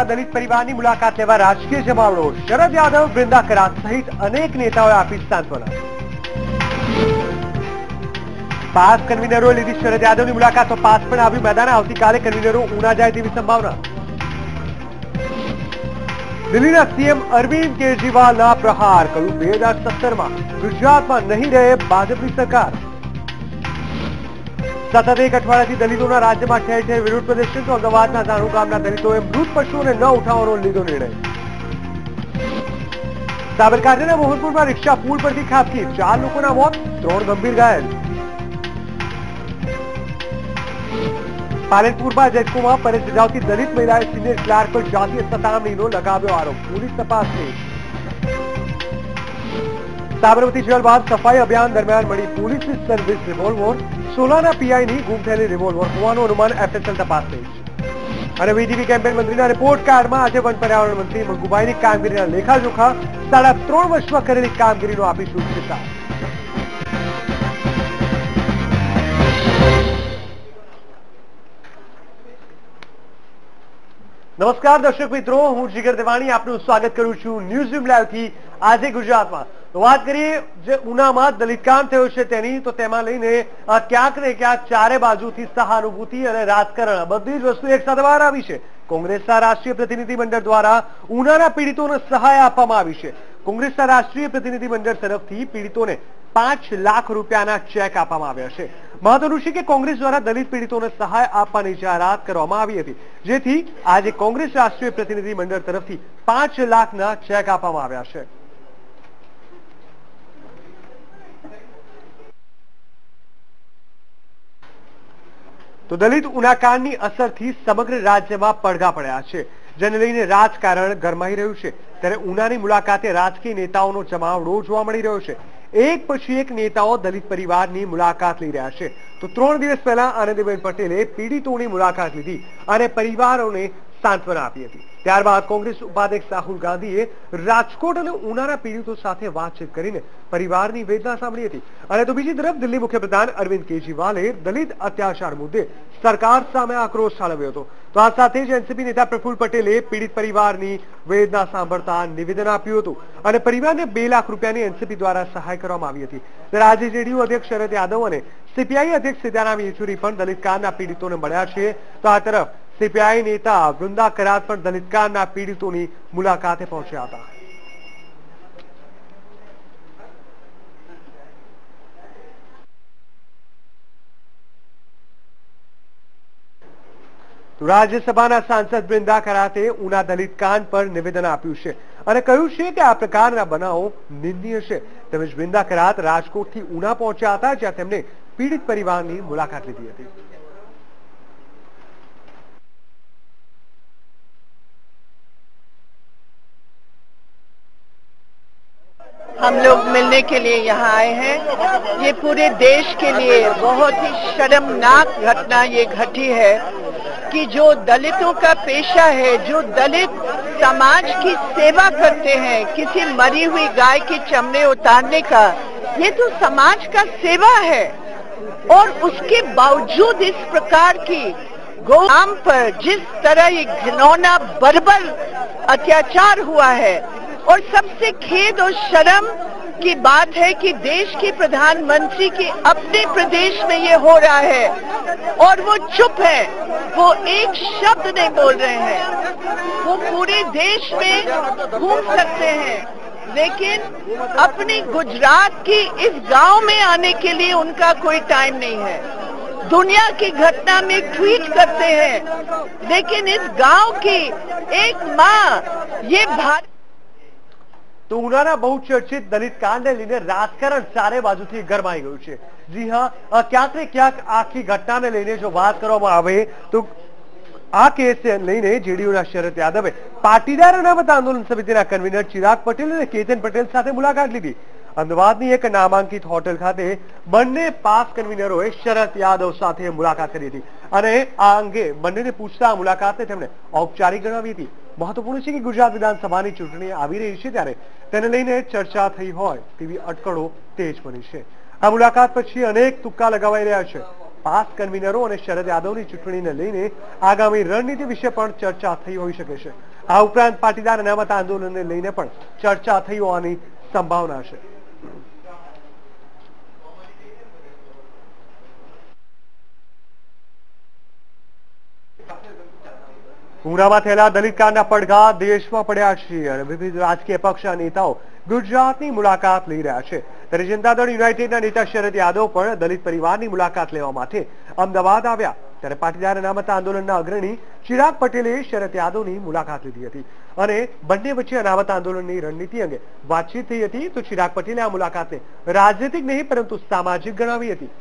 વિસ્તારમાં દલિત પરિવારની મુલાકાત લેવા રાજકીય જમાવડો। શરદ યાદવ, વૃંદા કરાત સહિત અનેક નેતાઓએ આપી સાંત્વના। પાસ કન્વીનરોએ લીધી શરદ યાદવની મુલાકાત તો પાસ પણ આવ્યું મેદાને। આવતીકાલે કન્વીનરો ઉના જાય તેવી સંભાવના। દિલ્હીના સીએમ અરવિંદ કેજરીવાલના પ્રહાર, કહ્યું 2017માં ગુજરાતમાં નહીં રહે ભાજપની સરકાર। સતત એક અઠવાડિયાથી દલિતોના રાજ્યમાં ઠેર ઠેર વિરોધ પ્રદર્શન, તો અમદાવાદના ઝાણુ ગામના દલિતોએ મૃત પશુઓને ન ઉઠાવવાનો લીધો નિર્ણય। સાબરકાંઠાના મોહનપુરમાં રિક્ષા પુલ પરથી ખાબકી, 4 લોકોના મોત, 3 ગંભીર ઘાયલ। પાલનપુરમાં જેટકોમાં ફરજ બજાવતી દલિત મહિલાએ સિનિયર ક્લાર્ક પર જાતીય સતામણીનો લગાવ્યો આરોપ, પોલીસ તપાસ તેજ। સાબરમતી જેલ બાદ સફાઈ અભિયાન દરમિયાન મળી પોલીસની સર્વિસ રિવોલ્વર, સોલાના પીઆઈની ગુમ થયેલી રિવોલ્વર હોવાનું અનુમાન, એફએસએલ તપાસ તેજ। અને વીટીવી કેમ્પેન મંત્રીના રિપોર્ટ કાર્ડમાં આજે વન પર્યાવરણ મંત્રી મંગુભાઈની કામગીરીના લેખાજોખા, 3.5 વર્ષમાં કરેલી કામગીરીનો આપીશું ચિંતા। નમસ્કાર દર્શક મિત્રો, હું જીગર દેવાણી આપનું સ્વાગત કરું છું ન્યૂઝરૂમ લાઈવથી। આજે ગુજરાતમાં તો વાત કરીએ જે ઉનામાં દલિતકાંડ થયો છે તેની, તો તેમાં લઈને ક્યાંક ને ક્યાંક ચારે બાજુથી સહાનુભૂતિ અને રાજકારણ બધી જ વસ્તુ એક સાથે બહાર આવી છે। કોંગ્રેસના રાષ્ટ્રીય પ્રતિનિધિમંડળ દ્વારા ઉનાના પીડિતોને સહાય આપવામાં આવી છે। કોંગ્રેસના રાષ્ટ્રીય પ્રતિનિધિમંડળ તરફથી પીડિતોને 5 લાખ રૂપિયાના ચેક આપવામાં આવ્યા છે। મહત્વનું છે કે કોંગ્રેસ દ્વારા દલિત પીડિતોને સહાય આપવાની જાહેરાત કરવામાં આવી હતી, જેથી આજે કોંગ્રેસ રાષ્ટ્રીય પ્રતિનિધિ મંડળ તરફથી 5 લાખના ચેક આપવામાં આવ્યા છે। તો દલિત ઉનાકાંડની અસરથી સમગ્ર રાજ્યમાં પડઘા પડ્યા છે, જેને લઈને રાજકારણ ગરમાઈ રહ્યું છે। ત્યારે ઉનાની મુલાકાતે રાજકીય નેતાઓનો જમાવડો જોવા મળી રહ્યો છે। એક પછી એક નેતાઓ દલિત પરિવારની મુલાકાત લઈ રહ્યા છે। તો 3 દિવસ પહેલા આનંદીબેન પટેલે પીડિતોની મુલાકાત લીધી અને પરિવારોને સાંત્વના આપી હતી। ત્યારબાદ કોંગ્રેસ ઉપાધ્યક્ષ રાહુલ ગાંધીએ રાજકોટ અને ઉનાના પીડિતો સાથે વાતચીત કરીને પરિવારની વેદના સાંભળી હતી। અને તો બીજી તરફ દિલ્હી મુખ્યપ્રધાન અરવિંદ કેજરીવાલે દલિત અત્યાચાર મુદ્દે સરકાર સામે આક્રોશ ઠાલવ્યો હતો। તો આ સાથે જ એનસીપી નેતા પ્રફુલ્લ પટેલે પીડિત પરિવારની વેદના સાંભળતા નિવેદન આપ્યું હતું અને પરિવારને 2 લાખ રૂપિયાની એનસીપી દ્વારા સહાય કરવામાં આવી હતી। ત્યારે આજે જેડીયુ અધ્યક્ષ શરદ યાદવ અને સીપીઆઈ અધ્યક્ષ સીતારામ યેચુરી પણ દલિતકાંડના પીડિતોને મળ્યા છે। તો આ તરફ सीपीआई नेता वृंदा करात पर दलितकांडના પીડિતોની મુલાકાતે પહોંચ્યા હતા। રાજ્યસભાના સાંસદ વૃંદા કરાતે ઉના દલિતકાંડ પર નિવેદન આપ્યું છે અને કહ્યું છે કે આ પ્રકારના બનાવો નિંદનીય છે। તેમજ વૃંદા કરાત રાજકોટથી ઉના પહોંચ્યા હતા, જ્યાં તેમણે પીડિત પરિવારની મુલાકાત લીધી હતી। हम लोग मिलने के लिए यहाँ आए हैं। ये पूरे देश के लिए बहुत ही शर्मनाक घटना ये घटी है कि जो दलितों का पेशा है, जो दलित समाज की सेवा करते हैं, किसी मरी हुई गाय की चमड़े उतारने का, ये तो समाज का सेवा है। और उसके बावजूद इस प्रकार की गौआम पर जिस तरह ये घिनौना बर्बर अत्याचार हुआ है, और सबसे खेद और शर्म की बात है कि देश के प्रधानमंत्री के अपने प्रदेश में ये हो रहा है और वो चुप है, वो एक शब्द नहीं बोल रहे हैं। वो पूरे देश में घूम सकते हैं, लेकिन अपनी गुजरात की इस गांव में आने के लिए उनका कोई टाइम नहीं है। दुनिया की घटना में ट्वीट करते हैं, लेकिन इस गांव की एक माँ ये भारत। तो उनाना बहुचर्चित दलित कांड लईने राजकारण चारे बाजुथी गरमाई गयुं छे। जी हाँ, क्यांक ने क्यांक आखी घटना ने लईने जो बात करवामां आवे तो आ केस लईने जेडीयूना शरद यादवे पाटीदार अनामत आंदोलन समितिना कन्वीनर चिराग पटेल અને કેતન પટેલ સાથે મુલાકાત લીધી। અમદાવાદની એક નામાંકિત હોટેલ ખાતે બંને પાસ કન્વીનરોએ શરદ યાદવ સાથે મુલાકાત કરી હતી અને આ અંગે બંનેને પૂછતા મુલાકાતને તેમણે ઔપચારિક ગણાવી હતી। મહત્વપૂર્ણ છે કે ગુજરાત વિધાનસભાની ચૂંટણી આવી રહી છે, ત્યારે તેને લઈને ચર્ચા થઈ હોય તેવી અટકળો તેજ બની છે। આ મુલાકાત પછી અનેક તુક્કા લગાવાઈ રહ્યા છે। पास कन्वीनरो और शरद यादव की चूंटणी ने लईने आगामी रणनीति विषे पण चर्चा थई होई शके छे। આ ઉપરાંત પાટીદાર અનામત આંદોલનને લઈને પણ ચર્ચા થઈ હોવાની સંભાવના છે. ઉનામાં થયેલા દલિત કાંડના પડઘા દેશમાં પડ્યા છે અને વિવિધ રાજકીય પક્ષના નેતાઓ ગુજરાતની મુલાકાત લઈ રહ્યા છે. ત્યારે જનતા દળ યુનાઇટેડના નેતા શરદ યાદવ પણ દલિત પરિવારની મુલાકાત લેવા માટે અમદાવાદ આવ્યા. ત્યારે પાટીદાર અનામત આંદોલનના અગ્રણી ચિરાગ પટેલે શરદ યાદવની મુલાકાત લીધી હતી અને બંને વચ્ચે અનામત આંદોલનની રણનીતિ અંગે વાતચીત થઈ હતી. તો ચિરાગ પટેલે આ મુલાકાતને રાજનીતિક નહીં પરંતુ સામાજિક ગણાવી હતી.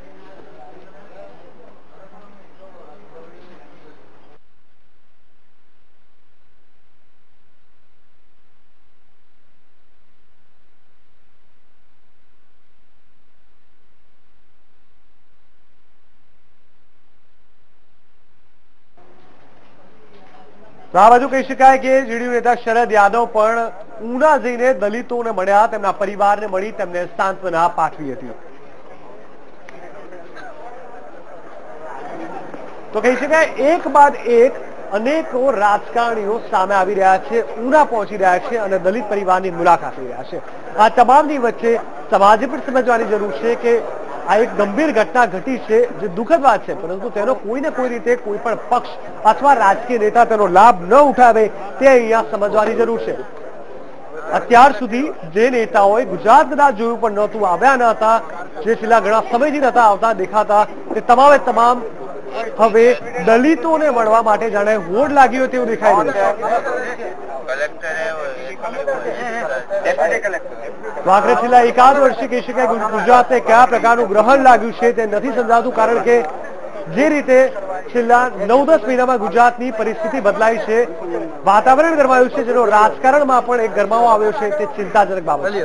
તો આ બાજુ કહી શકાય કે જેડીયુ નેતા શરદ યાદવ પણ ઉના જઈને દલિતોને મળ્યા, તેમના પરિવારને મળી તેમને સાંત્વના પાઠવી હતી. તો કહી શકાય એક બાદ એક અનેકો રાજકારણીઓ સામે આવી રહ્યા છે, ઉના પહોંચી રહ્યા છે અને દલિત પરિવારની મુલાકાત લઈ રહ્યા છે. આ તમામની વચ્ચે સમાજે પણ સમજવાની જરૂર છે કે આ એક ગંભીર ઘટના ઘટી છે જે દુઃખદ વાત છે, પરંતુ તેનો કોઈને કોઈ રીતે કોઈ પણ પક્ષ અથવા રાજકીય નેતા તેનો લાભ ન ઉઠાવે તે અહીંયા સમજવાની જરૂર છે. અત્યાર સુધી જે નેતાઓએ ગુજરાત કદાચ જોયું પણ નહોતું, આવ્યા ન હતા, જે છેલ્લા ઘણા સમયથી નતા આવતા દેખાતા, તે તમામે તમામ હવે દલિતોને મળવા માટે જાણે હોડ લાગ્યો તેવું દેખાઈ રહ્યું છે. આખરે છેલ્લા એકાદ વર્ષે કહી શકાય ગુજરાતને કયા પ્રકારનું ગ્રહણ લાગ્યું છે તે નથી સમજાતું, કારણ કે જે રીતે છેલ્લા 9-10 મહિનામાં ગુજરાતની પરિસ્થિતિ બદલાઈ છે, વાતાવરણ ગરમાયું છે, જેનો રાજકારણમાં પણ એક ગરમાવો આવ્યો છે, તે ચિંતાજનક બાબત છે.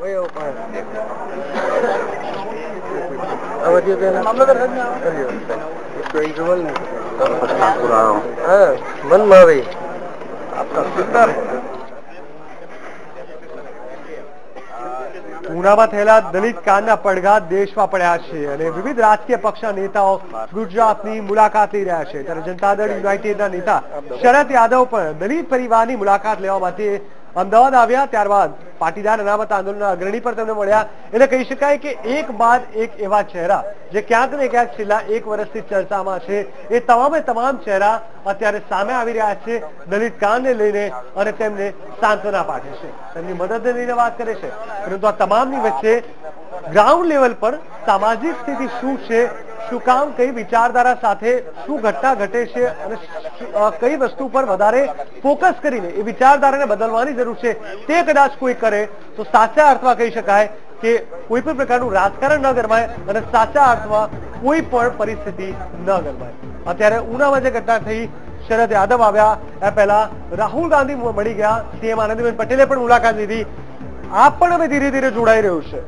ઉનામાં થયેલા દલિત કાંડના પડઘા દેશમાં પડ્યા છે અને વિવિધ રાજકીય પક્ષના નેતાઓ ગુજરાતની મુલાકાત લઈ રહ્યા છે. ત્યારે જનતા દળ યુનાઇટેડના નેતા શરદ યાદવ પણ દલિત પરિવારની મુલાકાત લેવા માટે અમદાવાદ આવ્યા. ત્યારબાદ પાટીદાર અનામત આંદોલનના અગ્રણી પર તેમને મળ્યા. એટલે કહી શકાય કે એક બાદ એક એવા ચહેરા જે ક્યાંક ને ક્યાંક છેલ્લા એક વર્ષથી ચર્ચામાં છે, એ તમામે તમામ ચહેરા અત્યારે સામે આવી રહ્યા છે દલિત કાંડને લઈને અને તેમને સાંત્વના પાઠવે છે, તેમની મદદને લઈને વાત કરે છે. પરંતુ આ તમામની વચ્ચે ગ્રાઉન્ડ લેવલ પર સામાજિક સ્થિતિ શું છે, શું કામ કઈ વિચારધારા સાથે શું ઘટના ઘટે છે અને કઈ વસ્તુ પર વધારે ફોકસ કરીને એ વિચારધારાને બદલવાની જરૂર છે, તે કદાચ કોઈ કરે તો સાચા અર્થમાં કહી શકાય કે કોઈ પણ પ્રકારનું રાજકારણ ન ગરમાય અને સાચા અર્થમાં કોઈ પણ પરિસ્થિતિ ન ગરમાય. અત્યારે ઉનામાં જે ઘટના થઈ, શરદ યાદવ આવ્યા, એ પહેલા રાહુલ ગાંધી મળી ગયા, સીએમ આનંદીબેન પટેલે પણ મુલાકાત લીધી. આ પણ હવે ધીરે ધીરે જોડાઈ રહ્યું છે.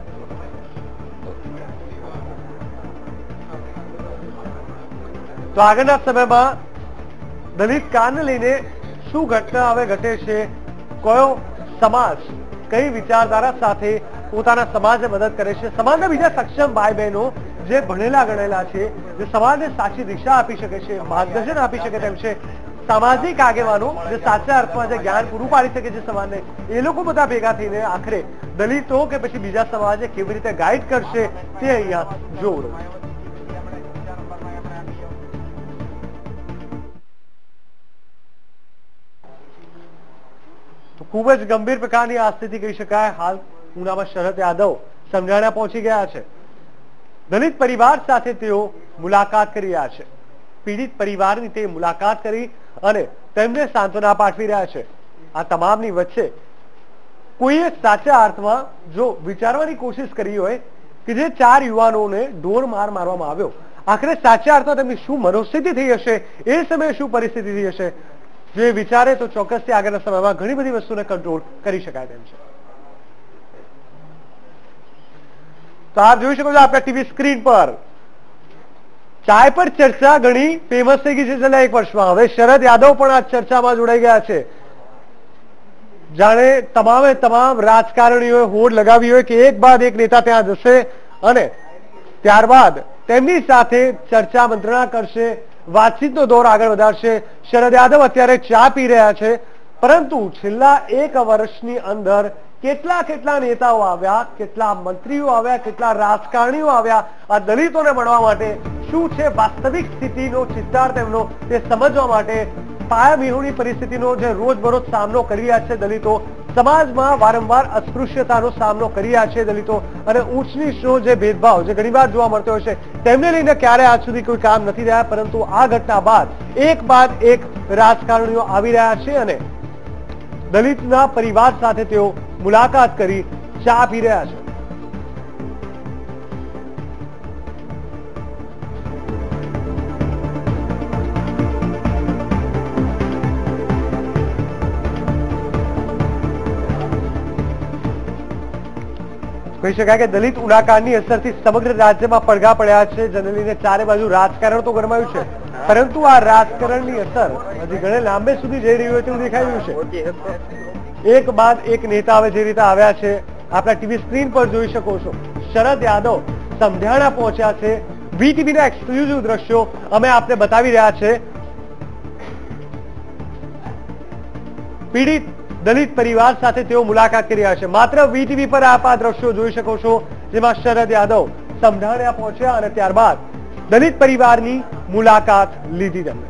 તો આગળના સમયમાં દલિત કાંડને લઈને શું ઘટના હવે ઘટે છે, કયો સમાજ કઈ વિચારધારા સાથે પોતાના સમાજને મદદ કરે છે, સમાજના બીજા સક્ષમ ભાઈ બહેનો જે ભણેલા ગણેલા છે, જે સમાજને સાચી દિશા આપી શકે છે, માર્ગદર્શન આપી શકે તેમ છે, સામાજિક આગેવાનો જે સાચા અર્થમાં જે જ્ઞાન પૂરું પાડી શકે છે સમાજને, એ લોકો બધા ભેગા થઈને આખરે દલિતો કે પછી બીજા સમાજને કેવી રીતે ગાઈડ કરશે તે અહીંયા જોવું. ખૂબ જ ગંભીર પ્રકારની આ સ્થિતિ કહી શકાય. હાલ ઉનામાં શરદ યાદવ સમજાણા પહોંચી ગયા છે. દલિત પરિવાર સાથે તેઓ મુલાકાત કરી રહ્યા છે. પીડિત પરિવારની તે મુલાકાત કરી અને તેમને સાંત્વના પાઠવી રહ્યા છે. આ તમામની વચ્ચે કોઈએ સાચા અર્થમાં જો વિચારવાની કોશિશ કરી હોય કે જે 4 યુવાનોને ઢોર માર મારવામાં આવ્યો, આખરે સાચા અર્થમાં તેમની શું મનોસ્થિતિ થઈ હશે, એ સમયે શું પરિસ્થિતિ થઈ હશે, જે વિચારે તો ચોક્કસથી આગળના સમયમાં ઘણી બધી વસ્તુને કંટ્રોલ કરી શકાય તેમ છે. તો આપ જોઈ શકો છો આપણા ટીવી સ્ક્રીન પર ચાય પર ચર્ચા ઘણી ફેમસ થઈ ગઈ છે છેલ્લા 1 વર્ષમાં. હવે શરદ યાદવ પણ આ ચર્ચામાં જોડાઈ ગયા છે. જાણે તમામે તમામ રાજકારણીઓએ હોડ લગાવી હોય કે એક બાદ એક નેતા ત્યાં જશે અને ત્યારબાદ તેમની સાથે ચર્ચા મંત્રણા કરશે વાતચીતનો દોર આગળ વધારશે. શરદ યાદવ અત્યારે ચા પી રહ્યા છે, પરંતુ છેલ્લા 1 વર્ષની અંદર કેટલા નેતાઓ આવ્યા, કેટલા મંત્રીઓ આવ્યા, કેટલા રાજકારણીઓ આવ્યા આ દલિતોને મળવા માટે. શું છે વાસ્તવિક સ્થિતિનો ચિત્તાર તેમનો તે સમજવા માટે. પાયાવિહોણી પરિસ્થિતિનો જે રોજબરોજ સામનો કરી રહ્યા છે દલિતો, સમાજમાં વારંવાર અસ્પૃશ્યતાનો સામનો કરી રહ્યા છે દલિતો, અને ઊંચ નીચનો જે ભેદભાવ જે ઘણીવાર જોવા મળતો હોય છે તેમને લઈને ક્યારે આજ સુધી કોઈ કામ નથી રહ્યા. પરંતુ આ ઘટના બાદ એક રાજકારણીઓ આવી રહ્યા છે અને દલિતના પરિવાર સાથે તેઓ મુલાકાત કરી ચા પી રહ્યા છે. કહી શકાય કે દલિત ઉનાકાંડની અસરથી સમગ્ર રાજ્યમાં પડઘા પડ્યા છે, જેને લઈને ચારે બાજુ રાજકારણ તો ગરમાયું છે, પરંતુ આ રાજકારણની અસર હજી ઘણે લાંબે સુધી જઈ રહી હોય તેવું દેખાઈ રહ્યું છે. એક બાદ એક નેતા હવે જે રીતે આવ્યા છે આપણા ટીવી સ્ક્રીન પર જોઈ શકો છો. શરદ યાદવ સમઢિયાણા પહોંચ્યા છે. વીટીવીના એક્સક્લુઝિવ દ્રશ્યો અમે આપને બતાવી રહ્યા છે. પીડિત દલિત પરિવાર સાથે તેઓ મુલાકાત કરી રહ્યા છે. માત્ર વીટીવી પર આપ આ દ્રશ્યો જોઈ શકો છો, જેમાં શરદ યાદવ સમઢિયાણા પહોંચ્યા અને ત્યારબાદ દલિત પરિવારની મુલાકાત લીધી તેમણે.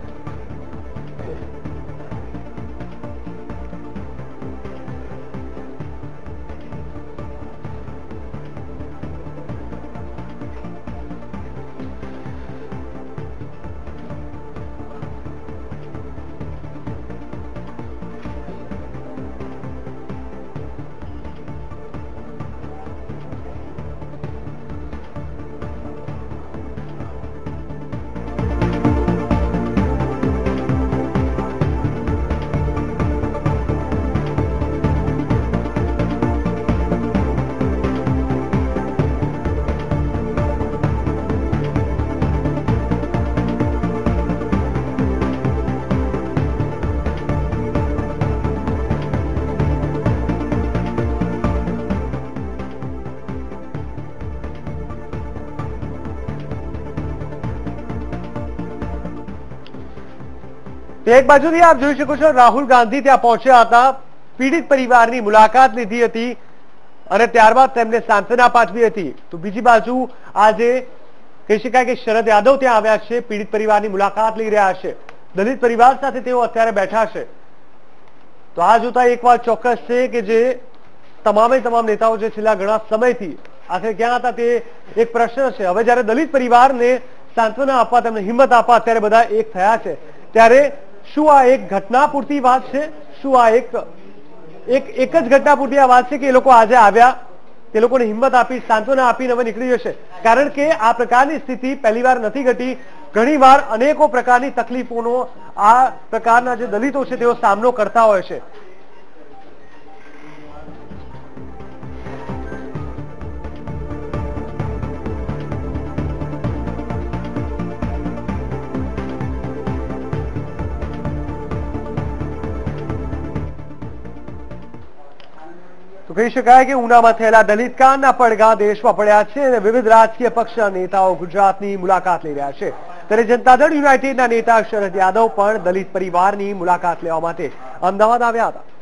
એક બાજુથી આપ જોઈ શકો છો રાહુલ ગાંધી ત્યાં પહોંચ્યા હતા, પીડિત પરિવારની મુલાકાત લીધી હતી અને ત્યારબાદ તેમને સાંત્વના પાઠવી હતી. તો બીજી બાજુ આજે કહી શકાય કે શરદ યાદવ ત્યાં આવ્યા છે, પીડિત પરિવારની મુલાકાત લઈ રહ્યા છે. દલિત પરિવાર સાથે તેઓ અત્યારે બેઠા છે. તો આ જોતા એક વાત ચોક્કસ છે કે જે તમામ નેતાઓ જે છેલ્લા ઘણા સમયથી આખરે ક્યાં હતા તે એક પ્રશ્ન છે. હવે જયારે દલિત પરિવારને સાંત્વના આપવા, તેમને હિંમત આપવા અત્યારે બધા એક થયા છે, ત્યારે શું આ એક ઘટના પૂરતી વાત છે? શું આ એક જ ઘટના પૂરતી આ વાત છે કે એ લોકો આજે આવ્યા, તે લોકોને હિંમત આપી, સાંત્વના આપીને હવે નીકળી જશે? કારણ કે આ પ્રકારની સ્થિતિ પહેલીવાર નથી ઘટી. ઘણીવાર અનેકો પ્રકારની તકલીફોનો આ પ્રકારના જે દલિતો છે તેઓ સામનો કરતા હોય છે. તો કહી શકાય કે ઉનામાં થયેલા દલિત કાંડના પડઘા દેશમાં પડ્યા છે અને વિવિધ રાજકીય પક્ષના નેતાઓ ગુજરાતની મુલાકાત લઈ રહ્યા છે. ત્યારે જનતા દળ યુનાઇટેડના નેતા શરદ યાદવ પણ દલિત પરિવારની મુલાકાત લેવા માટે અમદાવાદ આવ્યા હતા.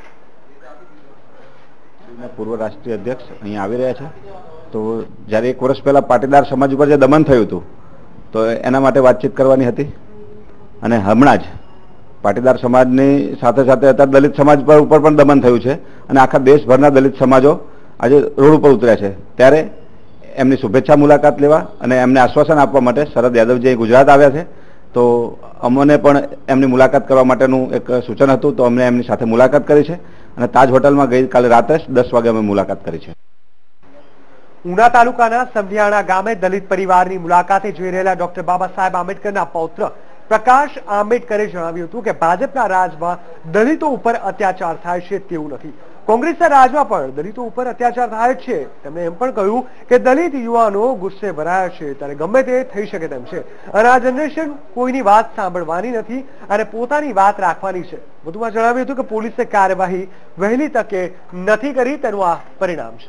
પૂર્વ રાષ્ટ્રીય અધ્યક્ષ અહીં આવી રહ્યા છે. તો જ્યારે 1 વર્ષ પહેલા પાટીદાર સમાજ ઉપર જે દમન થયું હતું તો એના માટે વાતચીત કરવાની હતી, અને હમણાં જ પાટીદાર સમાજની સાથે સાથે અત્યારે દલિત સમાજ ઉપર પણ દમન થયું છે અને આખા દેશભરના દલિત સમાજો આજે રોડ ઉપર ઉતર્યા છે. ત્યારે એમની શુભેચ્છા મુલાકાત લેવા અને એમને આશ્વાસન આપવા માટે શરદ યાદવજી ગુજરાત આવ્યા છે. તો અમને પણ એમની મુલાકાત કરવા માટેનું એક સૂચન હતું, તો અમને એમની સાથે મુલાકાત કરી છે અને તાજ હોટલમાં ગઈકાલે રાત્રે 10 વાગે અમે મુલાકાત કરી છે. ઉના તાલુકાના સમઢિયાણા ગામે દલિત પરિવારની મુલાકાતે જઈ રહેલા ડોક્ટર બાબા સાહેબ આંબેડકરના પૌત્ર પ્રકાશ આંબેડકરે જણાવ્યું હતું કે ભાજપના રાજમાં દલિતો ઉપર અત્યાચાર થાય છે તેવું નથી, કોંગ્રેસના રાજમાં પણ દલિતો ઉપર અત્યાચાર થાય છે. તેમણે એમ પણ કહ્યું કે દલિત યુવાનો ગુસ્સે ભરાયા છે, ત્યારે ગમે તે થઈ શકે તેમ છે અને આ જનરેશન કોઈની વાત સાંભળવાની નથી અને પોતાની વાત રાખવાની છે. વધુમાં જણાવ્યું હતું કે પોલીસે કાર્યવાહી વહેલી તકે નથી કરી, તેનું આ પરિણામ છે.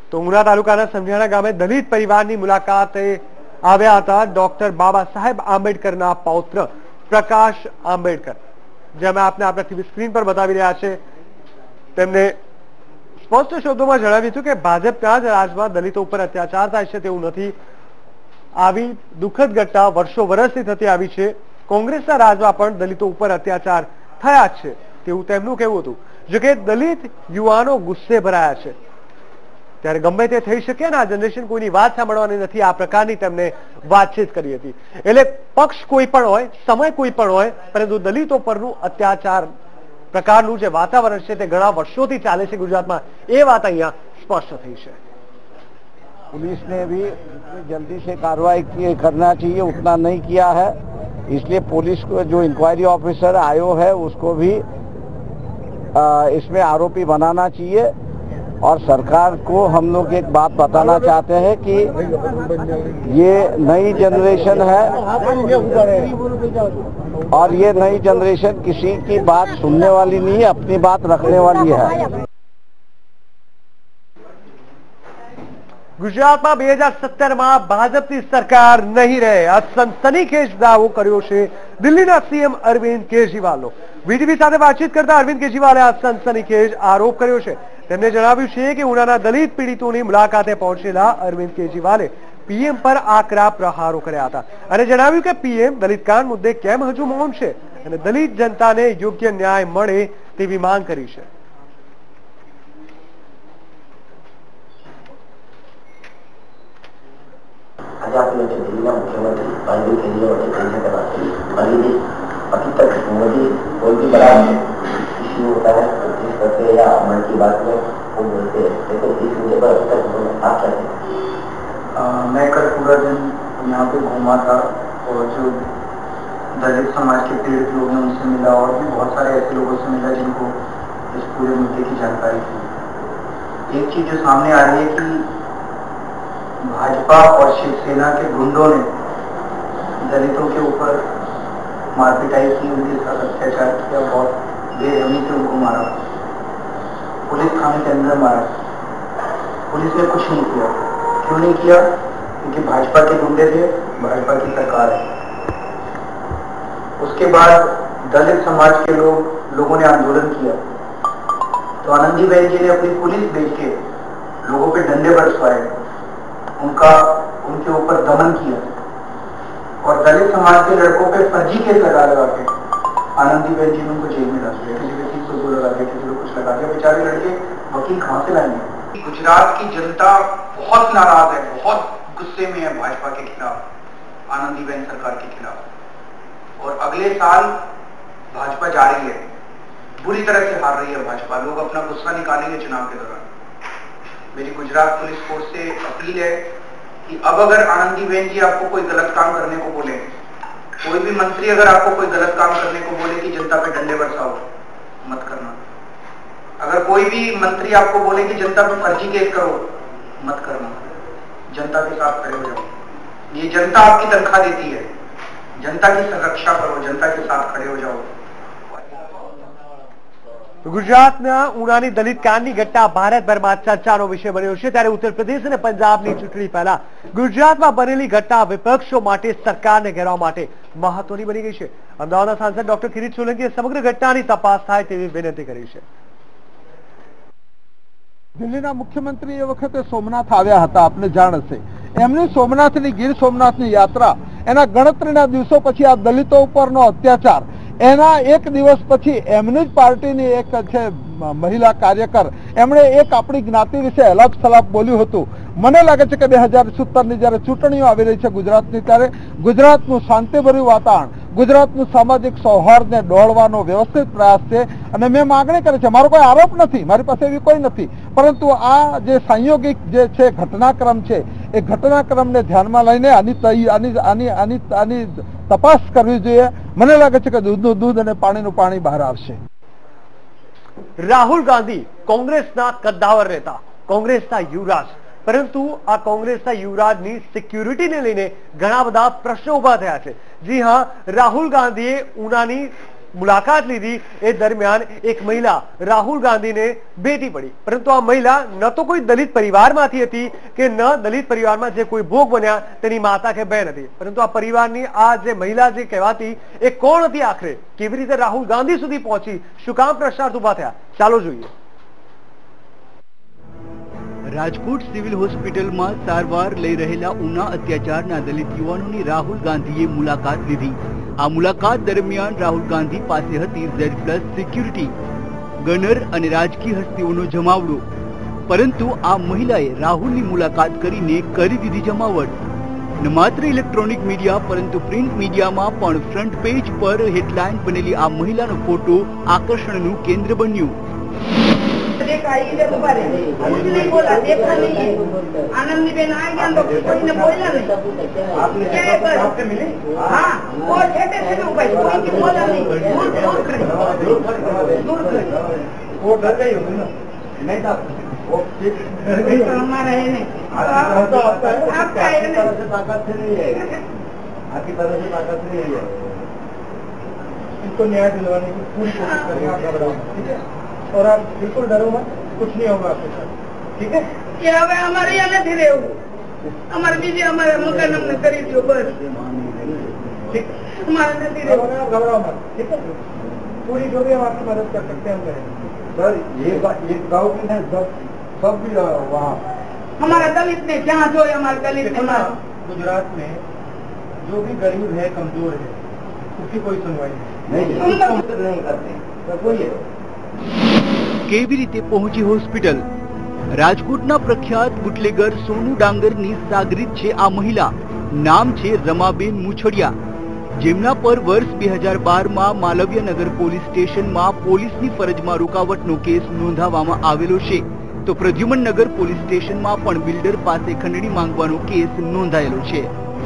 તો ઉના તાલુકાના સમઢિયાણા ગામે દલિત પરિવારની મુલાકાતે આવ્યા હતા ડોક્ટર બાબા સાહેબ આંબેડકરના પૌત્ર પ્રકાશ આંબેડકર, જેમાં આપને આપણા ટીવી સ્ક્રીન પર બતાવી રહ્યા છે। તેમને સ્પષ્ટ શબ્દોમાં જણાવ્યું હતું કે ભાજપના જ રાજમાં દલિતો ઉપર અત્યાચાર થાય છે તેવું નથી। આવી દુઃખદ ઘટના વર્ષો વર્ષથી થતી આવી છે। કોંગ્રેસના રાજમાં પણ દલિતો ઉપર અત્યાચાર થયા છે તેવું તેમનું કહેવું હતું। જો કે દલિત યુવાનો ગુસ્સે ભરાયા છે, ત્યારે ગમે તે થઈ શકે ને આ જનરેશન કોઈની વાત સાંભળવાની નથી, આ પ્રકારની તેમને વાતચીત કરી હતી। એટલે પક્ષ કોઈ પણ હોય, સમય કોઈ પણ હોય, પરંતુ દલિતો પરનું અત્યાચાર પ્રકારનું જે વાતાવરણ છે તે ઘણા વર્ષોથી ચાલે છે ગુજરાતમાં, એ વાત અહીંયા સ્પષ્ટ થઈ છે। पुलिस ने भी जल्दी से कार्रवाई करना चाहिए, उतना नहीं किया है। इसलिए पुलिस को जो इंक्वायरी ऑफिसर आयो है उसको भी इसमें आरोपी बनाना चाहिए। और सरकार को हम लोग एक बात बताना चाहते हैं कि ये नई जनरेशन है और ये नई जनरेशन किसी की बात सुनने वाली नहीं है, अपनी बात रखने वाली है। ગુજરાતમાં 2017માં ભાજપની સરકાર નહીં રહે, આ સનસનીખેજ દાવો કર્યો છે દિલ્હીના સીએમ અરવિંદ કેજરીવાલનો। વીટીવી સાથે વાતચીત કરતા અરવિંદ કેજરીવાલે આ સનસનીખેજ આરોપ કર્યો છે। તેમણે જણાવ્યું છે કે ઉનાના દલિત પીડિતોની મુલાકાતે પહોંચેલા અરવિંદ કેજરીવાલે પીએમ પર આકરા પ્રહારો કર્યા હતા અને જણાવ્યું કે પીએમ દલિત કાંડ મુદ્દે કેમ હજુ મૌન છે અને દલિત જનતાને યોગ્ય ન્યાય મળે તેવી માંગ કરી છે। आज आपने दिल्ली मुख्यमंत्री अरविंद केजरीवाल से कहने का बात की, अभी तक मोदी कोई भी बड़ा इश्यू होता है तो जिस करते या मन की बात में वो बोलते हैं, लेकिन इस मुद्दे पर अभी तक उन्होंने आप क्या कहते? मैं कल पूरा दिन यहाँ पे घूमा था और जो दलित समाज के पीड़ित लोग हैं उनसे मिला और भी बहुत सारे ऐसे लोगों से मिला जिनको इस पूरे मुद्दे की जानकारी थी। एक चीज जो सामने आ रही है कि भाजपा और शिवसेना के गुंडों ने दलितों के ऊपर मारपिटाई की, उनके साथ अत्याचार किया, बहुत बेरहमी से उनको मारा, पुलिस थाने के अंदर मारा। पुलिस ने कुछ नहीं किया। क्यों नहीं किया? क्योंकि भाजपा के गुंडे थे, भाजपा की सरकार है। उसके बाद दलित समाज के लोगों ने आंदोलन किया तो आनंदीबेन जी ने अपनी पुलिस भेज के लोगों पे डंडे बरसवाए, उनके ऊपर दमन किया और दलित समाज के लड़कों पे फर्जी केस लगा के आनंदीबेन जी ने उनको जेल में डाल दिया। किसी व्यक्ति को लगा दिया, किसी को कुछ लगा दिया। बेचारे लड़के वकील कहां से लाएंगे? गुजरात की जनता बहुत नाराज है, बहुत गुस्से में है भाजपा के खिलाफ, आनंदीबेन सरकार के खिलाफ। और अगले साल भाजपा जा रही है, बुरी तरह से हार रही है भाजपा। लोग अपना गुस्सा निकालेंगे चुनाव के दौरान। मेरी गुजरात पुलिस फोर्स से अपील है कि अब अगर आनंदीबेन जी आपको कोई गलत काम करने को बोले, कोई भी मंत्री अगर आपको कोई गलत काम करने को बोले कि जनता पे डंडे बरसाओ, मत करना। अगर कोई भी मंत्री आपको बोले कि जनता पे फर्जी केस करो, मत करना। जनता के साथ खड़े हो जाओ। ये जनता आपकी तनख्वाह देती है, जनता की संरक्षा करो, जनता के साथ खड़े हो जाओ। ગુજરાતના ઉનાની દલિત કાંડની ઘટના ભારતભરમાં ચર્ચાનો વિષય બન્યો છે, ત્યારે ઉત્તર પ્રદેશ અને પંજાબની ચૂંટણી પહેલા ગુજરાતમાં બનેલી ઘટના વિપક્ષો માટે સરકારને ઘેરવા માટે મહત્વની બની ગઈ છે। અમદાવાદના સાંસદ ડોક્ટર કિરીટ સોલંકીએ સમગ્ર ઘટનાની તપાસ થાય તેવી વિનંતી કરી છે। દિલ્હીના મુખ્યમંત્રી એ વખતે સોમનાથ આવ્યા હતા, આપને જાણ હશે। એમની સોમનાથની ગીર સોમનાથની યાત્રા, એના ગણતરીના દિવસો પછી આ દલિતો ઉપરનો અત્યાચાર, એના એક દિવસ પછી એમની જ પાર્ટીની એક છે મહિલા કાર્યકર, એમણે એક આપણી જ્ઞાતિ વિશે અલાપ સલાપ બોલ્યું હતું। મને લાગે છે કે 2070ની જ્યારે ચૂંટણીઓ આવી રહી છે ગુજરાતની, ત્યારે ગુજરાતનું શાંતિભર્યું વાતાવરણ, ગુજરાતનું સામાજિક સૌહાર્દને ડહોળવાનો વ્યવસ્થિત પ્રયાસ છે અને મેં માગણી કરી છે। મારો કોઈ આરોપ નથી, મારી પાસે એવી કોઈ નથી, પરંતુ આ જે સંયોગિક જે છે ઘટનાક્રમ છે, એ ઘટનાક્રમને ધ્યાનમાં લઈને આની તપાસ કરવી જોઈએ। મને લાગે છે કે દૂધનું દૂધ અને પાણીનું પાણી બહાર આવશે। રાહુલ ગાંધી કોંગ્રેસના કદ્દાવર નેતા, કોંગ્રેસના યુવરાજ, પરંતુ આ કોંગ્રેસના યુવરાજની સિક્યુરિટીને લઈને ઘણા બધા પ્રશ્નો ઉભા થયા છે। જી હા, રાહુલ ગાંધીએ ઉનાની મુલાકાત લીધી એ દરમિયાન એક મહિલા રાહુલ ગાંધીને ભેટી પડી, પરંતુ આ મહિલા ન તો કોઈ દલિત પરિવારમાંથી હતી કે ન દલિત પરિવારમાં જે કોઈ ભોગ બન્યા તેની માતા કે બહેન હતી, પરંતુ આ પરિવારની આ જે મહિલા જે કહેવાતી એ કોણ હતી, આખરે કેવી રીતે રાહુલ ગાંધી સુધી પહોંચી, શું કામ પ્રશ્નાર્થ ઉભા થયા, ચાલો જોઈએ। રાજકોટ સિવિલ હોસ્પિટલમાં સારવાર લઈ રહેલા ઉના અત્યાચારના દલિત યુવાનોની રાહુલ ગાંધીએ મુલાકાત લીધી। આ મુલાકાત દરમિયાન રાહુલ ગાંધી પાસે હતી Z+ સિક્યુરિટી, ગનર અને રાજકીય હસ્તીઓનો જમાવડો, પરંતુ આ મહિલાએ રાહુલની મુલાકાત કરીને કરી દીધી જમાવટ। ન માત્ર ઇલેક્ટ્રોનિક મીડિયા પરંતુ પ્રિન્ટ મીડિયામાં પણ ફ્રન્ટ પેજ પર હેડલાઇન બનેલી આ મહિલાનો ફોટો આકર્ષણનું કેન્દ્ર બન્યું। देखा इधर ऊपर है, कुछ नहीं बोला, देखा नहीं है। आनंदी बहन आ गया तो कोई ने बोला नहीं। क्या है पर? आपसे मिली? हाँ, वो छेटे से ऊपर कोई की बोला नहीं। दूर खड़ी। वो डर गई होगी ना? नहीं था। वो डर गई तो हमारा है नहीं। आपका है नहीं। ताकत से नहीं है। आपकी तरह से ताकत नहीं है। इनको न्याय दिलवाने की पूरी कोशिश करेंगे, आप घबराओ मत, ठीक है? और आप बिल्कुल डरो मत, कुछ नहीं होगा आपके साथ, ठीक है? ये હવે અમારે यहाँ નથી રહેવું, અમારે બીજે અમારે મકાન અમને કરી દો બસ, ठीक है? हमारे નથી રહેવું, घबराओ मत, ठीक है? पूरी जो भी हम आपकी मदद कर सकते हैं हम करेंगे। सर ये गाँव की है सब भी वहाँ हमारा दलित ने जहाँ जो है हमारे दलित ने गुजरात में जो भी गरीब है कमजोर है उसकी कोई सुनवाई नहीं करते कोई है। કેવી રીતે પહોંચી હોસ્પિટલ? રાજકોટના પ્રખ્યાત બુટલેગર સોનુ ડાંગરની સાગરીત છે આ મહિલા। નામ છે રમાબેન મુછડિયા, જેમના પર વર્ષ 2012માં માલવ્યનગર પોલીસ સ્ટેશનમાં પોલીસની ફરજમાં રોકાવટનો કેસ નોંધાવવામાં આવેલો છે, તો પ્રદ્યુમનનગર પોલીસ સ્ટેશનમાં પણ બિલ્ડર પાસે ખંડણી માંગવાનો કેસ નોંધાયેલો છે।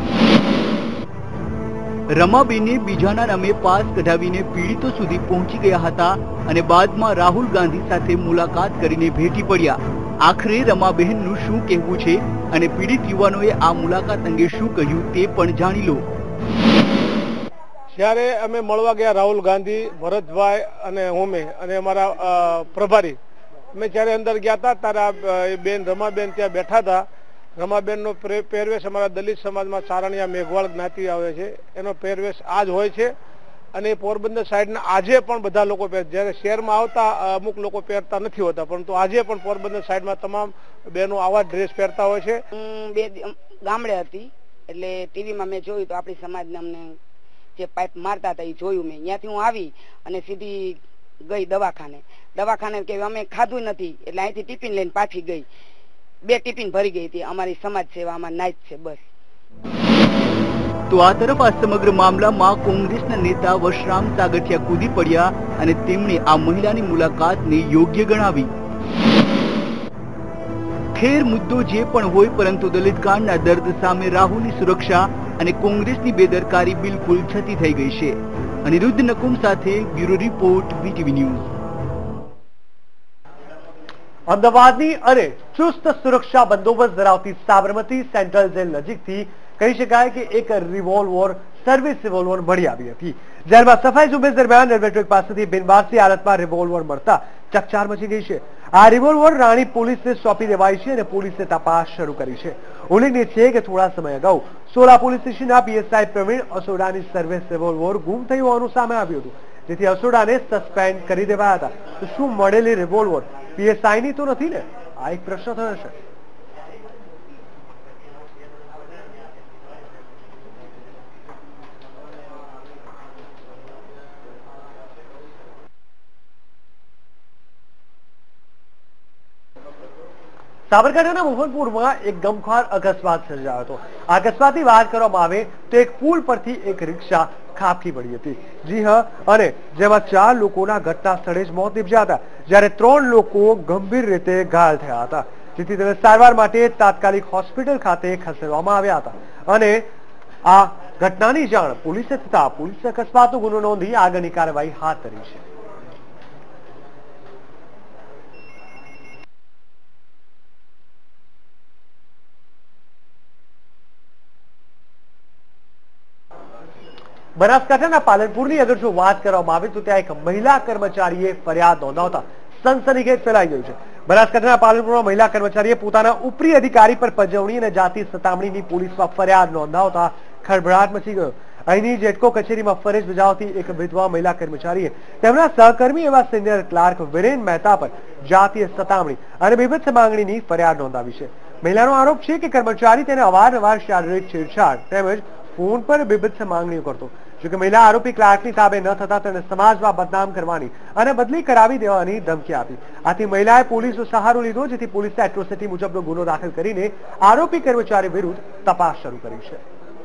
રમાબેને બીજાના નામે પાસ કઢાવીને પીડિતો સુધી પહોંચી ગયા હતા અને બાદમાં રાહુલ ગાંધી સાથે મુલાકાત કરીને ભેટી પડ્યા। આખરે રમાબેનનું શું કહેવું છે અને પીડિત યુવાનોએ આ મુલાકાત અંગે શું કહ્યું તે પણ જાણી લો। જ્યારે અમે મળવા ગયા રાહુલ ગાંધી, ભરતભાઈ અને હોમે અને અમારા પ્રભારી, અમે જ્યારે અંદર ગયા હતા ત્યારે બેન રમાબેન ત્યાં બેઠા હતા। રમાબેનનો પહેરવેશ અમારા દલિત સમાજમાં સારણિયા મેઘવાળ જ્ઞાતિ આવે છે એનો પહેરવેશ આ જ હોય છે અને પોરબંદર સાઈડના આજે પણ બધા લોકો પહેરે, જ્યારે શહેરમાં આવતા અમુક લોકો પહેરતા નથી હોતા, પરંતુ આજે પણ પોરબંદર સાઈડમાં તમામ બહેનો આવા ડ્રેસ પહેરતા હોય છે। બે ગામડે હતી એટલે ટીવીમાં મેં જોયું તો આપણી સમાજને અમને જે પાઇપ મારતા હતા એ જોયું મેં। ત્યાંથી હું આવી અને સીધી ગઈ દવાખાને કે અમે ખાધું નથી એટલે અહીંથી ટિફિન લઈને પાછી ગઈ, 2 ટિફિન ભરી ગઈ હતી। અમારી સમાજ સેવામાં નાઈટ છે બસ। તો આ તરફ આ સમગ્ર મામલામાં કોંગ્રેસના નેતા વશરામ સાગઠિયા કૂદી પડ્યા અને તેમણે આ મહિલાની મુલાકાતને યોગ્ય ગણાવી। ખેર મુદ્દો જે પણ હોય, પરંતુ દલિત કાંડના દર્દ સામે રાહુલની સુરક્ષા અને કોંગ્રેસની બેદરકારી બિલકુલ છતી થઈ ગઈ છે। અનિરુદ્ધ નકુમ સાથે બ્યુરો રિપોર્ટ, VTV ન્યૂઝ। અમદાવાદની અને ચુસ્ત સુરક્ષા બંદોબસ્ત ધરાવતી સાબરમતી સેન્ટ્રલ જેલ નજીકથી કહી શકાય કે એક રિવોલ્વર સર્વિસ રિવોલ્વર મળી આવી હતી। જેલમાં સફાઈ ઝુંબેશ દરમિયાન રેલવે ટ્રેક પાસેથી બિનવારસી હાલતમાં રિવોલ્વર મળતા ચકચાર મચી ગઈ છે। આ રિવોલ્વર રાણી પોલીસને સોંપી દેવાઈ છે અને પોલીસે તપાસ શરૂ કરી છે। ઉલ્લેખનીય છે કે થોડા સમય અગાઉ સોલા પોલીસ સ્ટેશનના PSI પ્રવીણ અસોડાની સર્વિસ રિવોલ્વર ગુમ થયું હોવાનું સામે આવ્યું હતું, જેથી અસોડાને સસ્પેન્ડ કરી દેવાયા હતા। તો શું મળેલી રિવોલ્વર PSI ની તો નથી ને? આ એક પ્રશ્ન થયો છે। સાબરકાંઠાના મોહનપુરમાં એક ગમખ્વાર અકસ્માત સર્જાયો હતો। આ અકસ્માતની વાત કરવામાં આવે તો એક પુલ પરથી એક રિક્ષા ખાબકી પડી હતી। જી હા, અને જેમાં 4 લોકોના ઘટના સ્થળે જ મોત નીપજ્યા હતા, જ્યારે 3 લોકો ગંભીર રીતે ઘાયલ થયા હતા, જેથી તેમને સારવાર માટે તાત્કાલિક હોસ્પિટલ ખાતે ખસેડવામાં આવ્યા હતા। અને આ ઘટનાની જાણ પોલીસે થતા પોલીસે અકસ્માતનો ગુનો નોંધી આગળની કાર્યવાહી હાથ ધરી છે। બનાસકાંઠાના પાલનપુરની અગર જો વાત કરવામાં આવે તો ત્યાં એક મહિલા કર્મચારીએ ફરિયાદ નોંધાવતા સનસનીખેજ ફેલાઈ ગયું છે. બનાસકાંઠાના પાલનપુરમાં મહિલા કર્મચારીએ પોતાના ઉપરી અધિકારી પર પજવણી અને જાતિ સતામણીની પોલીસમાં ફરિયાદ નોંધાવતા ખળભળાટ મચી ગયો. અહીંની જેટકો કચેરીમાં ફરજ બજાવતી એક વિધવા મહિલા કર્મચારીએ તેમના સહકર્મી એવા સિનિયર ક્લાર્ક વિરેન મહેતા પર જાતીય સતામણી અને બીભત્સ માંગણીની ફરિયાદ નોંધાવી છે. મહિલાનો આરોપ છે કે કર્મચારી તેને અવારનવાર શારીરિક છેડછાડ તેમજ ફોન પર બીભત્સ માંગણીઓ કરતો. જોકે મહિલા આરોપી ક્લાર્કની તાબે ન થતા તેને સમાજમાં બદનામ કરવાની અને બદલી કરાવી દેવાની ધમકી આપી. આથી મહિલાએ પોલીસનો સહારો લીધો, જેથી પોલીસે એટ્રોસિટી મુજબનો ગુનો દાખલ કરીને આરોપી કર્મચારી વિરુદ્ધ તપાસ શરૂ કરી છે.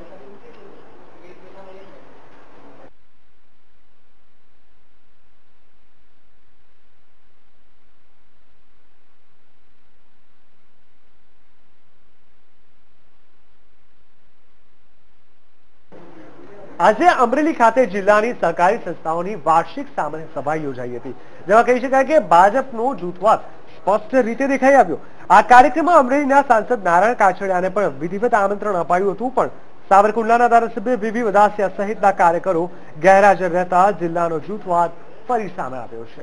આજે અમરેલી ખાતે જિલ્લાની સહકારી સંસ્થાઓની વાર્ષિક સામાન્ય સભા યોજાઈ હતી, જેમાં કહી શકાય કે ભાજપનો જૂથવાદ સ્પષ્ટ રીતે દેખાઈ આવ્યો. આ કાર્યક્રમમાં અમરેલીના સાંસદ નારાયણ કાછડિયાને પણ વિધિવત આમંત્રણ અપાયું હતું, પણ સાવરકુંડલાના ધારાસભ્ય વીવી વદાસિયા સહિતના કાર્યકરો ગેરહાજર રહેતા જિલ્લાનો જૂથવાદ ફરી સામે આવ્યો છે.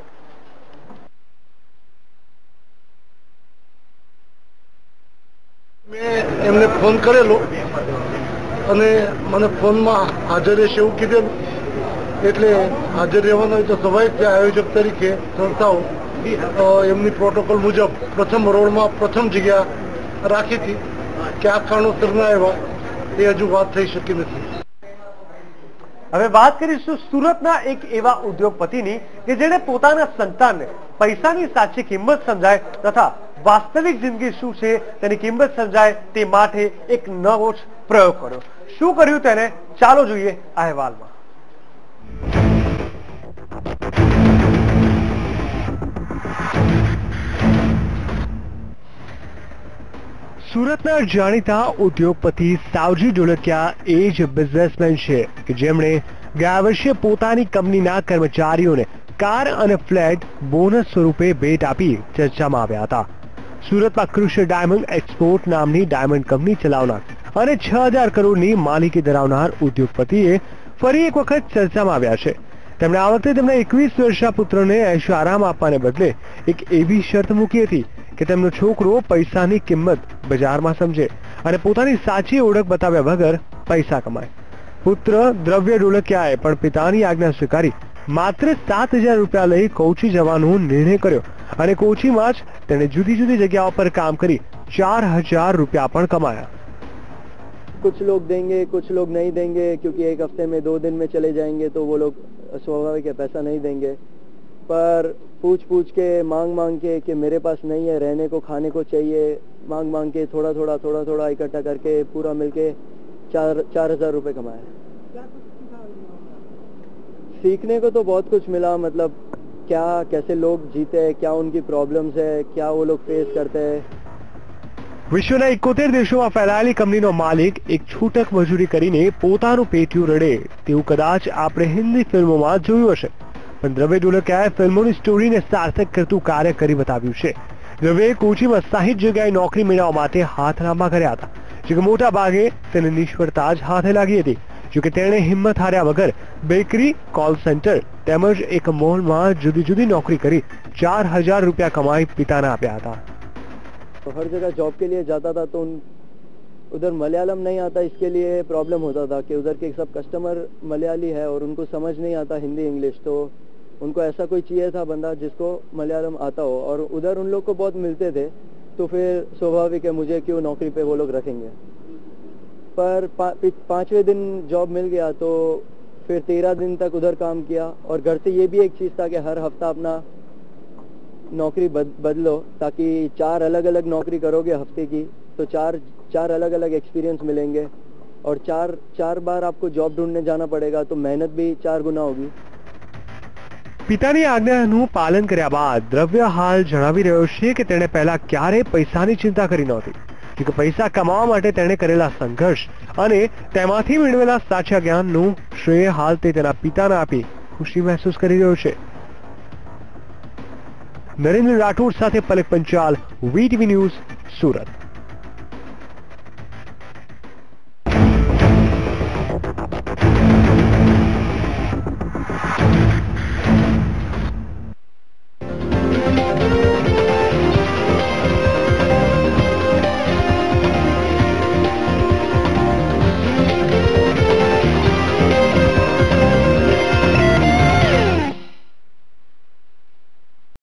મેં એમને ફોન કરેલો અને મને ફોનમાં હાજર રહેશે એવું કીધેલું, એટલે હાજર રહેવાનો હોય તો સ્વાભાવિક આયોજક તરીકે સંસ્થાઓ એમની પ્રોટોકોલ મુજબ પ્રથમ રોડમાં પ્રથમ જગ્યા રાખી હતી. કે આ કારણોસર ના આવ્યા એ હજુ વાત થઈ શકી નથી. હવે વાત કરીશું સુરતના એક એવા ઉદ્યોગપતિની કે જેણે પોતાના સંતાનને પૈસાની સાચી કિંમત સમજાય તથા વાસ્તવિક જિંદગી શું છે તેની કિંમત સમજાય તે માટે એક નવો જ પ્રયોગ કર્યો. શું કર્યું તેને ચાલો જોઈએ આ અહેવાલમાં. સુરતના જાણીતા ઉદ્યોગપતિ સાવજી ઢોલકિયા એ જ બિઝનેસમેન છે કે જેમણે ગયા વર્ષે પોતાની કંપનીના કર્મચારીઓને કાર અને ફ્લેટ બોનસ સ્વરૂપે ભેટ આપી ચર્ચામાં આવ્યા હતા. સુરતમાં કૃષ્ણ ડાયમંડ એક્સપોર્ટ નામની ડાયમંડ કંપની ચલાવનાર અને 6000 કરોડની માલિકી ધરાવનાર ઉદ્યોગપતિએ ફરી એક વખત ચર્ચામાં આવ્યા છે. તેમણે આ વખતે તેમના 21 વર્ષના પુત્રને ऐशो आराम આપવાને બદલે એક એવી શરત મૂકી હતી કે તેમનો છોકરો પૈસાની કિંમત બજારમાં સમજે અને પોતાની સાચી ઓળખ બતાવ્યા વગર પૈસા કમાય. પુત્ર દ્રવ્ય ઢોલકિયાએ પણ પિતાની આજ્ઞા સ્વીકારી માત્ર 7000 રૂપિયા લઈ કોચી જવાનો નિર્ણય કર્યો અને કોચીમાં જ તેણે જુદી જુદી જગ્યાઓ પર કામ કરી 4000 રૂપિયા પણ કમાયા. कुछ लोग देंगे, कुछ लोग नहीं देंगे, क्योंकि एक हफ्ते में 2 दिन में चले जाएंगे तो वो लोग स्वाभाविक है पैसा नहीं देंगे. पर पूछ के मांग के कि मेरे पास नहीं है, रहने को खाने को चाहिए, मांग के थोड़ा इकट्ठा करके पूरा मिलके 4000 रुपए कमाए. सीखने को तो बहुत कुछ मिला, मतलब क्या कैसे लोग जीते हैं, क्या उनकी प्रॉब्लम्स है, क्या वो लोग फेस करते हैं. વિશ્વના 71 દેશોમાં ફેલાયેલી કંપનીનો માલિક એક છૂટક મજૂરી કરીને પોતાનું પેટીયું રડે તેવું કદાચ આપણે હિન્દી ફિલ્મોમાં જોયું હશે, પણ દ્રવ્ય ઢોલકિયાએ ફિલ્મોની સ્ટોરીને સાર્થક કરતું કાર્ય કરી બતાવ્યું છે. દ્રવ્યએ કોચીમાં 60 જગ્યાએ નોકરી મેળવવા માટે હાથ લાંબા કર્યા હતા, જોકે મોટા ભાગે તેને નિષ્ફળતા જ હાથે લાગી હતી. જોકે તેણે હિંમત હાર્યા વગર બેકરી, કોલ સેન્ટર તેમજ એક મોલમાં જુદી જુદી नौकरी કરી 4000 રૂપિયા કમાઈ પિતાને આપ્યા હતા. तो हर जगह जॉब के लिए जाता था तो उधर मलयालम नहीं आता, इसके लिए प्रॉब्लम होता था कि उधर के सब कस्टमर मलयाली है और उनको समझ नहीं आता हिंदी इंग्लिश, तो उनको ऐसा कोई चाहिए था बंदा जिसको मलयालम आता हो, और उधर उन लोग को बहुत मिलते थे, तो फिर स्वाभाविक है मुझे क्यों नौकरी पे वो लोग रखेंगे. पर 5वें दिन जॉब मिल गया तो फिर 13 दिन तक उधर काम किया, और घर से ये भी एक चीज़ था कि हर हफ्ता अपना नौकरी बदलो, ताकि 4 अलग अलग नौकरी करोगे हफ्ते की तो 4 अलग अलग एक्सपीरियंस मिलेंगे, और 4 बार आपको जॉब ढूंढने जाना पड़ेगा, तो मेहनत भी 4 गुना होगी. પિતાની આજ્ઞાનું પાલન કર્યા બાદ દ્રવ્ય હાલ જણાવી રહ્યો છે કે તેણે પહેલા ક્યારે પૈસાની ચિંતા કરી નહોતી, કે પૈસા કમાવા માટે તેણે કરેલા સંઘર્ષ અને તેમાંથી મેળવેલા સાચા જ્ઞાનનું શ્રેય હાલ તે તેના પિતાને આપી ખુશી મહેસૂસ કરી રહ્યો છે. નરેન્દ્ર રાઠોડ સાથે પલક પંચાલ, વીટીવી ન્યૂઝ, સુરત.